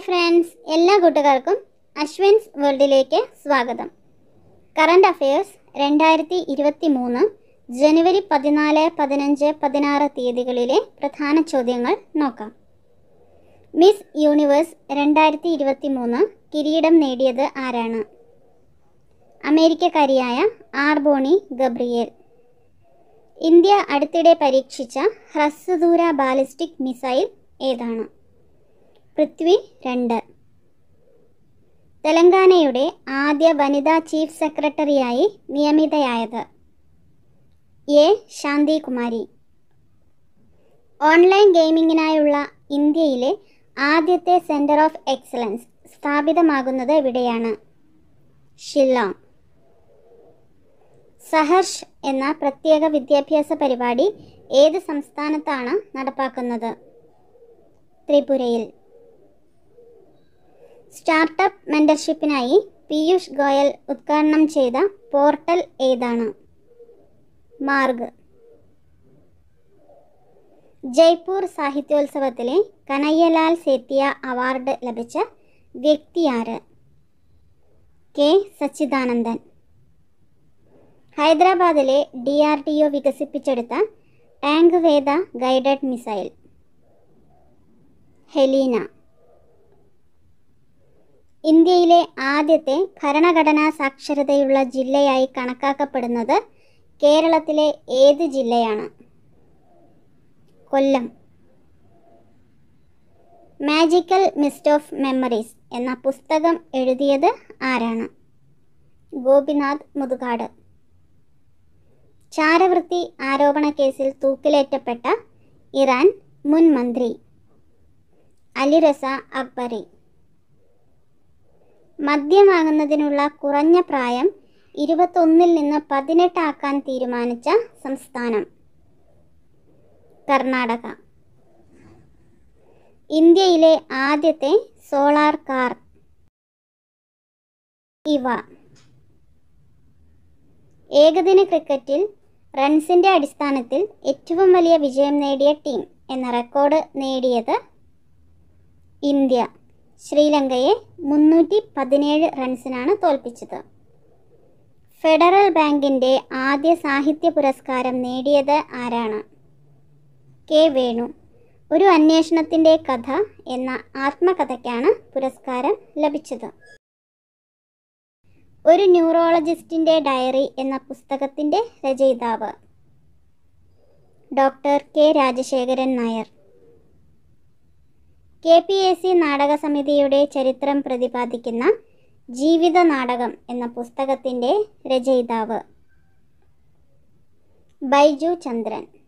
Friends, എല്ലാ കൂട്ടുകാർക്കും അശ്വിൻസ് വേൾഡിലേക്ക് സ്വാഗതം. കറണ്ട് അഫയേഴ്സ് 2023 ജനുവരി 14, 15, 16 തീയതികളിലെ പ്രധാന ചോദ്യങ്ങൾ നോക്കാം. മിസ് യൂണിവേഴ്സ് 2023 കിരീടം നേടിയത് ആരാണ്? അമേരിക്കക്കാരിയായ ആർബോണി ഗബ്രിയേൽ. ഇന്ത്യ അടുത്തിടെ പരീക്ഷിച്ച ഹ്രസ്വദൂര ബാലിസ്റ്റിക് മിസൈൽ ഏതാണ്? പൃഥ്വി 2. തെലങ്കാനയുടെ ആദ്യ വനിതാ ചീഫ് സെക്രട്ടറിയായി നിയമിതയായത്? എ. ശാന്തികുമാരി. ഓൺലൈൻ ഗെയിമിങ്ങിനായുള്ള ഇന്ത്യയിലെ ആദ്യത്തെ സെൻറ്റർ ഓഫ് എക്സലൻസ് സ്ഥാപിതമാകുന്നത് എവിടെയാണ്? ഷില്ലോങ്. സഹർഷ് എന്ന പ്രത്യേക വിദ്യാഭ്യാസ പരിപാടി ഏത് സംസ്ഥാനത്താണ് നടപ്പാക്കുന്നത്? ത്രിപുരയിൽ. സ്റ്റാർട്ടപ്പ് മെൻറ്റർഷിപ്പിനായി പീയൂഷ് ഗോയൽ ഉദ്ഘാടനം ചെയ്ത പോർട്ടൽ ഏതാണ്? മാർഗ്. ജയ്പൂർ സാഹിത്യോത്സവത്തിലെ കനയ്യലാൽ സേത്തിയ അവാർഡ് ലഭിച്ച വ്യക്തിയാര്? കെ. സച്ചിദാനന്ദൻ. ഹൈദരാബാദിലെ DRDO വികസിപ്പിച്ചെടുത്ത ടാങ്ക് വേദ ഗൈഡഡ് മിസൈൽ? ഹെലീന. ഇന്ത്യയിലെ ആദ്യത്തെ ഭരണഘടനാ സാക്ഷരതയുള്ള ജില്ലയായി കണക്കാക്കപ്പെടുന്നത് കേരളത്തിലെ ഏത് ജില്ലയാണ്? Kollam. Magical mist of memories എന്ന പുസ്തകം എഴുതിയത് ആരാണ്? ഗോപിനാഥ് മുതുകാട്. ചാരവൃത്തി ആരോപണ കേസിൽ തൂക്കിലേറ്റപ്പെട്ട ഇറാൻ മുൻ മന്ത്രി? അലിറസ അക്ബറി. മദ്യം വാങ്ങുന്നതിനുള്ള കുറഞ്ഞ പ്രായം 21 നിന്ന് 18 ആക്കാൻ തീരുമാനിച്ച സംസ്ഥാനം? കർണാടക. ഇന്ത്യയിലെ ആദ്യത്തെ സോളാർ കാർ? ഇവ. ഏകദിന ക്രിക്കറ്റിൽ റൺസിൻ്റെ അടിസ്ഥാനത്തിൽ ഏറ്റവും വലിയ വിജയം നേടിയ ടീം എന്ന റെക്കോർഡ് നേടിയത്? ഇന്ത്യ. ശ്രീലങ്കയെ 317 റൺസിനാണ് തോൽപ്പിച്ചത്. ഫെഡറൽ ബാങ്കിൻ്റെ ആദ്യ സാഹിത്യ പുരസ്കാരം നേടിയത് ആരാണ്? കെ. വേണു. ഒരു അന്വേഷണത്തിൻ്റെ കഥ എന്ന ആത്മകഥയ്ക്കാണ് പുരസ്കാരം ലഭിച്ചത്. ഒരു ന്യൂറോളജിസ്റ്റിൻ്റെ ഡയറി എന്ന പുസ്തകത്തിൻ്റെ രചയിതാവ്? Doctor K. Rajasekharan Nair. KPAC നാടക സമിതിയുടെ ചരിത്രം പ്രതിപാദിക്കുന്ന ജീവിത നാടകം എന്ന പുസ്തകത്തിൻ്റെ രചയിതാവ്? ബൈജു ചന്ദ്രൻ.